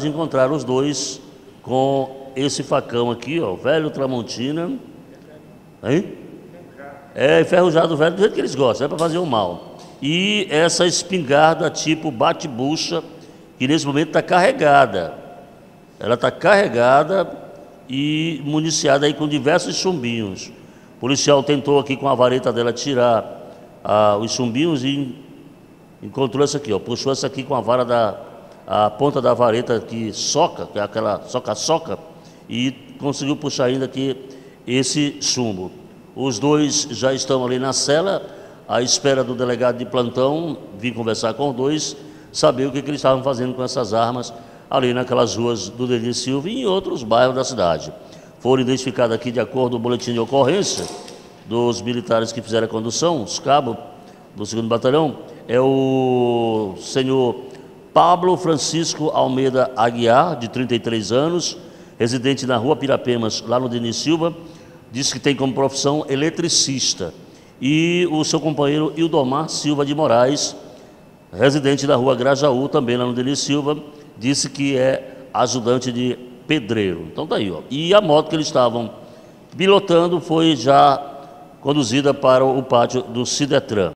Encontraram os dois com esse facão aqui, ó, velho Tramontina. Hein? É enferrujado velho do jeito que eles gostam, é para fazer o mal. E essa espingarda tipo bate-bucha, que nesse momento está carregada. Ela está carregada e municiada aí com diversos chumbinhos. O policial tentou aqui com a vareta dela tirar os chumbinhos e encontrou essa aqui, ó, puxou essa aqui com a vara a ponta da vareta que soca, que é aquela soca-soca, e conseguiu puxar ainda aqui esse chumbo. Os dois já estão ali na cela, à espera do delegado de plantão vir conversar com os dois, saber o que eles estavam fazendo com essas armas ali naquelas ruas do Denis Silva e em outros bairros da cidade. Foram identificados aqui, de acordo com o boletim de ocorrência dos militares que fizeram a condução, os cabos do 2º Batalhão, é o senhor Pablo Francisco Almeida Aguiar, de 33 anos, residente na rua Pirapemas, lá no Denis Silva, diz que tem como profissão eletricista. E o seu companheiro Ildomar Silva de Moraes, residente da rua Grajaú, também lá no Denis Silva, disse que é ajudante de pedreiro. Então tá aí, ó. E a moto que eles estavam pilotando foi já conduzida para o pátio do Sidetran.